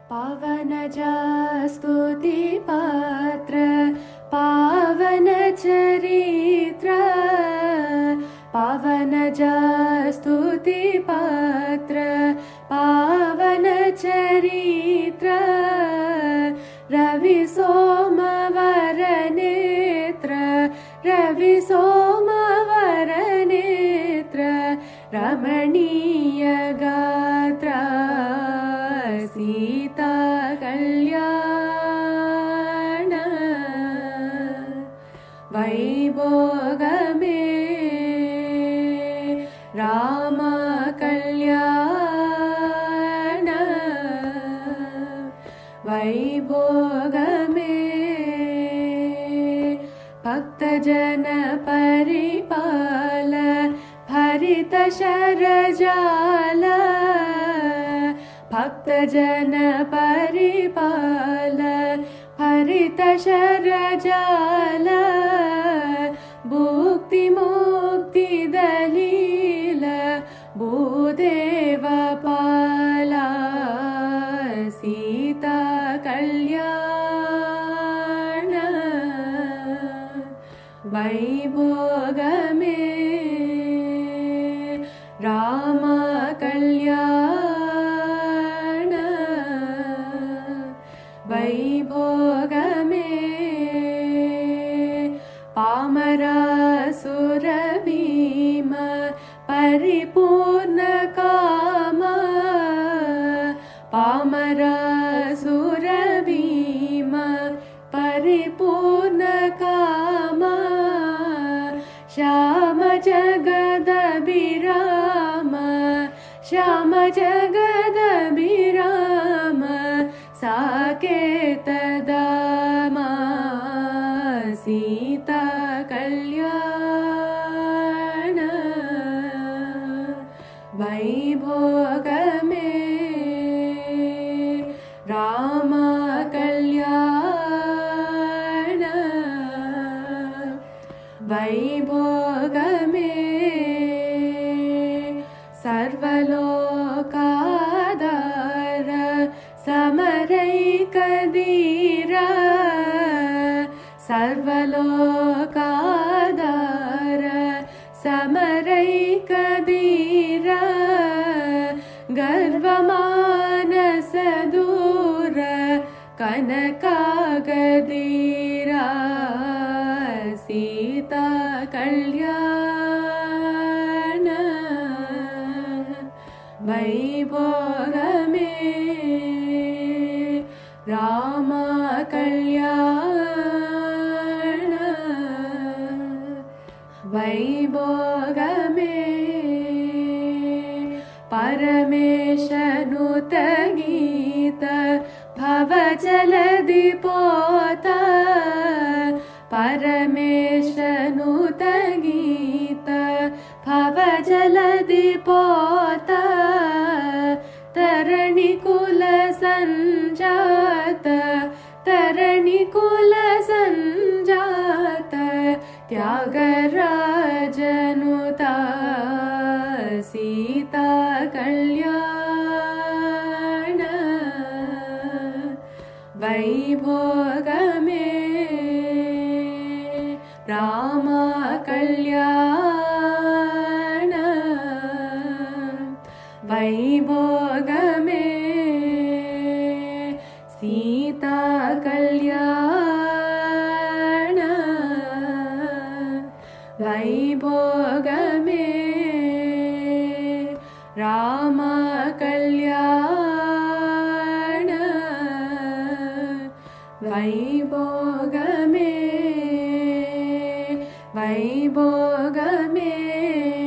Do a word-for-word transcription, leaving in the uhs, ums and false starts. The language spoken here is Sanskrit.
पावन स्तुति पात्र पावन चरित्र पावन स्तुति पात्र पावन चरित्र रवि सोमवर नेत्र रवि सोमवर नेत्र रमणीय गात्र सीता कल्याण वैभोग में राम कल्याण वैभोग में भक्त जन परिपाल भरित शरजाल भक्त जन परिपाल भरित शरजाल भुक्ति मुक्ति दलील भूदेव पाला सीता कल्याण वैभोग में राम कल्याण वैभोग में पामरासुर भीम परिपूर्ण काम पामरासुर भीम परिपूर्ण काम श्याम जगदभिराम श्याम जगदभिराम साकेत दाम सीता कल्याण वैभोग में राम कल्याण वैभोग में सर्वलोकाधार समरैक धीरा सर्वलोकाधार समरैक धीरा गर्वमानस दूर कनकागधीरा सीता कल्याण वैभोग में राम कल्याण वैभोग में परमेशनुत गीत भव जलधि पोता परमेशनुत गीत भव जलधि पोता तरणि कुल संजात तरणि कुल संजात त्यागराजनुता सीता कल्याण वैभोग में राम कल्याण वैभोग में सीता कल्याण वैभोग में राम कल्याण वैभोग में वैभोग में